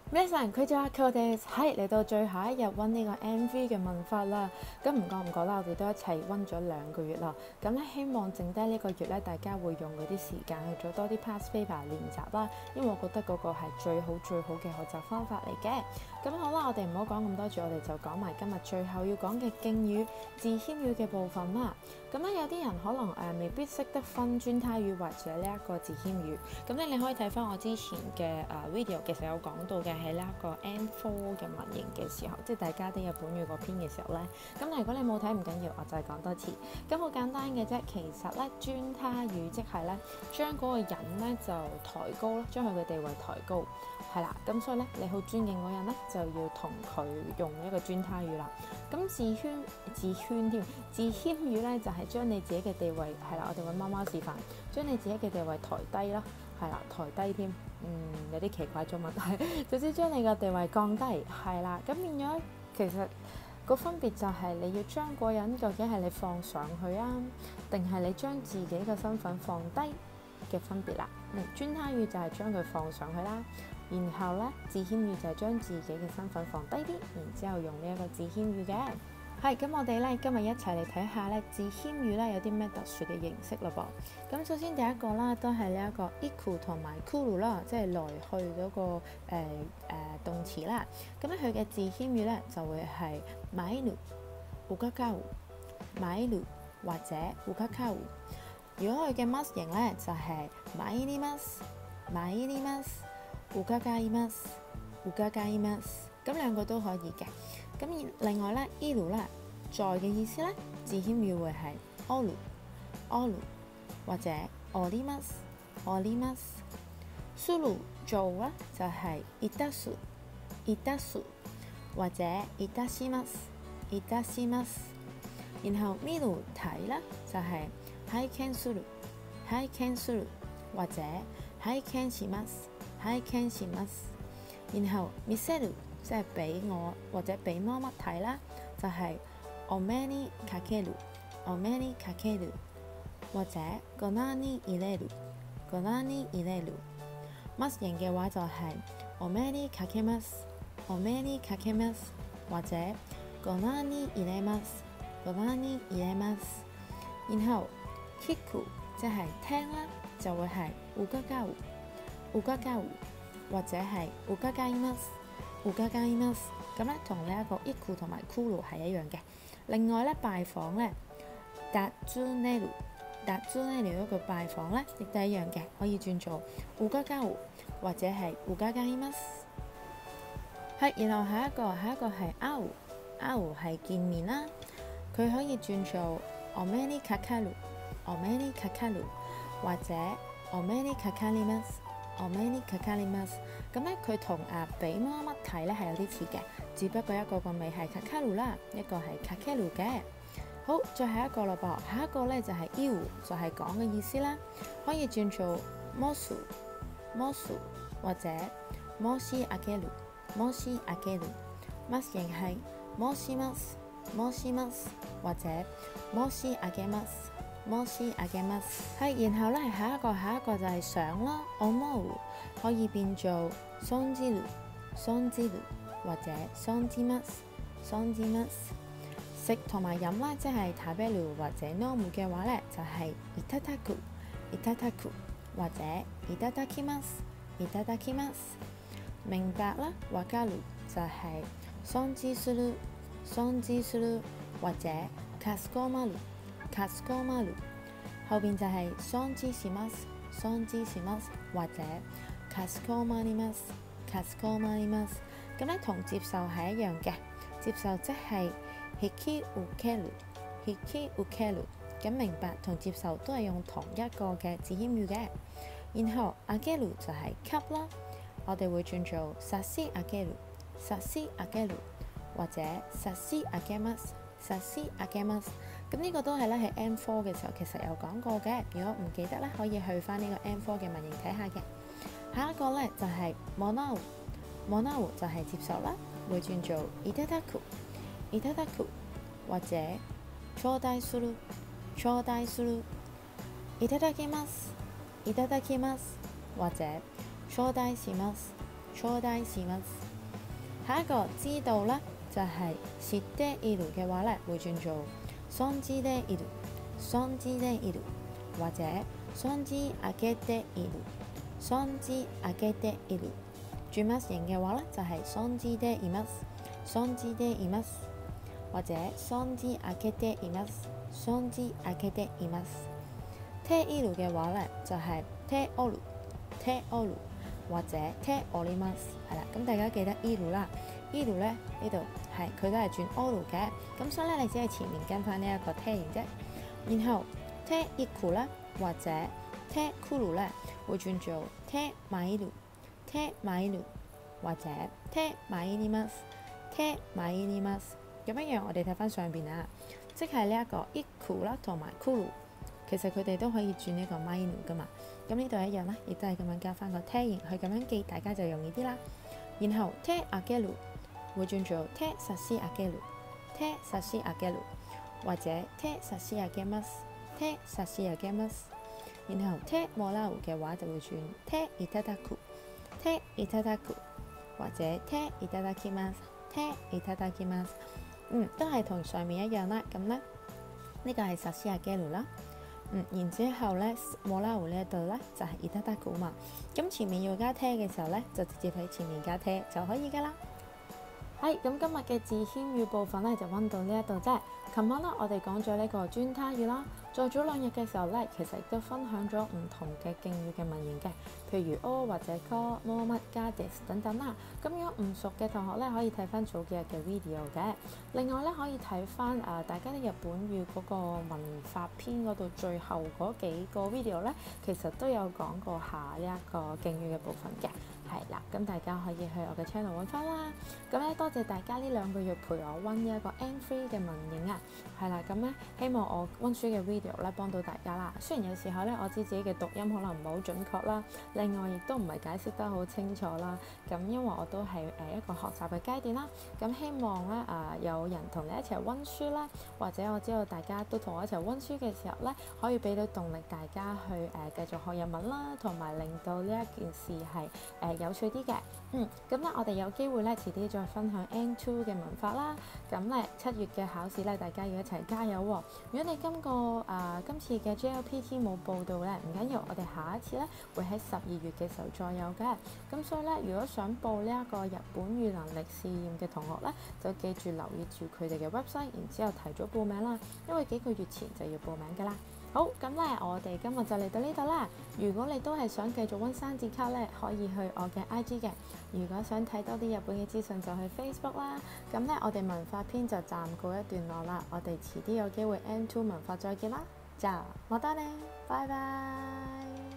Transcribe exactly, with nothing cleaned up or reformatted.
皆さん，佢就係佢哋係嚟到最後一日温呢個 M V 嘅問法啦。咁唔覺唔覺啦，我哋都一齊温咗兩個月啦。咁咧希望剩低呢個月咧，大家會用嗰啲時間去做多啲 past paper 練習啦。因為我覺得嗰個係最好最好嘅學習方法嚟嘅。咁好啦，我哋唔好講咁多住，我哋就講埋今日最後要講嘅敬語、自謙語嘅部分啦。咁咧有啲人可能誒、呃、未必識得分專他語或者呢一個自謙語。咁咧你可以睇翻我之前嘅誒、呃、video，其實有講到嘅喺呢一個 M 四 嘅文型嘅時候，即係大家都有本語嗰篇嘅時候咧。咁如果你冇睇唔緊要，我再講多次。咁好簡單嘅啫，其實咧專他語即係咧將嗰個人咧就抬高咯，將佢嘅地位抬高。係啦，咁所以咧，你好尊敬嗰人咧，就要同佢用一個專他語啦。咁自謙自謙添，自謙語咧就係、是、將你自己嘅地位係啦，我哋揾貓貓示範，將你自己嘅地位抬低啦，係啦，抬低添，嗯，有啲奇怪中文，但係總之將你嘅地位降低，係啦，咁變咗其實個分別就係你要將個人究竟係你放上去啊，定係你將自己嘅身份放低嘅分別啦。專他語就係將佢放上去啦。然後咧，自謙語就係將自己嘅身份放低啲，然之後用呢一個自謙語嘅。係咁，我哋咧今日一齊嚟睇下咧自謙語咧有啲咩特殊嘅形式咯噃。咁首先第一個啦，都係呢一個 iku 同埋 kuru 啦，即係來去嗰、那個誒誒、呃呃、動詞啦。咁咧佢嘅自謙語咧就會係 mainu、ukakau、mainu 或者 ukakau。如果佢嘅 mas 型咧就係 mairimas、mairimas。伺います、伺います，咁兩個都可以嘅。咁另外咧 iru 咧，在嘅意思咧，自謙語會係 oru、oru 或者 orimas、orimas。suru 做咧就係 itasu、itasu 或者 itashimasu、itashimasu。然後 miru 睇咧就係 heiken suru、heiken suru 或者 heiken shimasu。喺 can します，然後見せる即係俾我或者俾乜乜睇啦，就係、是、お目にかける、お目にかける或者ご覧に入れる、ご覧に入れる。ます型嘅話就係お目にかけます、お目にかけます或者ご覧に入れます、ご覧に入れます。然後聞く即係聽啦，就會係伺う。伺う或者係伺います、伺います。咁咧同呢一個 iku 同埋 kuru 係一樣嘅。另外咧拜訪咧，訪ねる、訪ねる嗰個拜訪咧亦都一樣嘅，可以轉做伺う或者係伺います。係，然後下一個下一個係會う，會う係見面啦，佢可以轉做お目にかかる、お目にかかる或者お目にかかります。お目にかかります，咁咧佢同啊俾乜乜睇咧係有啲似嘅，只不過一個個尾係かかる啦，一個係かける嘅。好，最後一個咯噃，下一個咧就係言う，就係講嘅意思啦，可以轉做申す、申す或者申し上げる、申し上げる。ます型係申します、申します或者申し上げます。申し上げます。係，然後咧係下一個，下一個就係想啦，思う可以變做想じる、想じる或者想じます、想じます。食同埋飲啦，即係食べる或者飲む嘅話咧，就係いただく、いただく或者いただきます、いただきます。明白啦，わかる就係承知する、承知する或者かしこまる。かしこまる後邊就係承知します、承知します或者かしこまります、かしこまります。咁咧同接受係一樣嘅，接受即係引き受ける、引き受ける。咁明白同接受都係用同一個嘅自謙語嘅。然後あげる就係給啦，我哋會轉做差し上げる、差し上げる或者差し上げます、差し上げます。咁呢個都係咧喺 M 四 嘅時候其實有講過嘅，如果唔記得咧可以去翻呢個 M 四 嘅文型睇下嘅。下一個咧就係もらう、もらう就係接受啦，會轉做いただく、いただく或者頂戴する、頂戴する。いただきます、いただきます或者頂戴します、 頂戴します。下一個知道咧就係、是、知っている嘅話咧會轉做存じている、存じている或者存じ上げている、存じ上げている。住乜型嘅話咧就係、是、存じています、存じています或者存じ上げています、存じ上げています。ている嘅話咧就係、是、ておる、ておる或者ております。係啦，咁大家記得いる啦。いる咧呢度係佢都係轉おる嘅，咁所以咧你只係前面跟翻呢一個て形啫。然後ていく咧或者てくる咧會轉做てまいる、てまいる或者てまいります、てまいります。咁一樣，我哋睇翻上邊啊，即係呢一個いく啦同埋くる，其實佢哋都可以轉呢個まいる噶嘛。咁呢度一樣啦，亦都係咁樣加翻個て形去咁樣記，大家就容易啲啦。然後てあげる會轉做て差し上げる、て差し上げる或者て差し上げます、て差し上げます。然後てもらう嘅話就會轉ていただく、ていただく或者ていただきます、ていただきます。嗯，都係同上面一樣啦。咁咧呢個係差し上げる啦。嗯，然之後咧もらう呢度咧就係いただく嘛。咁前面要加て嘅時候咧，就直接喺前面加て就可以噶啦。係咁，今日嘅字謙語部分咧就溫到呢一度啫。琴晚啦，我哋講咗呢個專他語啦。再早兩日嘅時候咧，其實亦都分享咗唔同嘅敬語嘅文言嘅，譬如哦或者 call、乜乜加 des 等等啦。咁如果唔熟嘅同學咧，可以睇翻早幾日嘅 video 嘅。另外咧，可以睇翻誒大家啲日本語嗰個文法篇嗰度最後嗰幾個 video 咧，其實都有講過下呢一個敬語嘅部分嘅。係啦，咁大家可以去我嘅 channel 揾翻啦。咁咧，多謝大家呢兩個月陪我温呢一個 N 三 嘅文言啊。係啦，咁咧希望我温書嘅 video 咧幫到大家啦。雖然有時候咧，我知自己嘅讀音可能唔係好準確啦，另外亦都唔係解釋得好清楚啦。咁因為我都係誒一個學習嘅階段啦。咁希望咧啊、呃、有人同你一齊温書啦，或者我知道大家都同我一齊温書嘅時候咧，可以俾到動力大家去誒、呃、繼續學日文啦，同埋令到呢一件事係誒、呃、有趣啲嘅。嗯，咁咧我哋有機會咧遲啲再分享 N 二 嘅文法啦。咁咧七月嘅考試咧，大家要一齊加油喎、哦！如果你今個啊、呃、今次嘅 J L P T 冇報到咧，唔緊要，我哋下一次咧會喺十二月嘅時候再有嘅。咁所以咧，如果想報呢一個日本語能力試驗嘅同學咧，就記住留意住佢哋嘅 website， 然之後提早報名啦，因為幾個月前就要報名㗎啦。好，咁咧我哋今日就嚟到呢度啦。如果你都係想繼續温生字卡咧，可以去我嘅 I G 嘅。如果想睇多啲日本嘅資訊，就去 Facebook 啦。咁咧我哋文化篇就暫告一段落啦。我哋遲啲有機會 N 二 文化再見啦。就，またね，拜拜。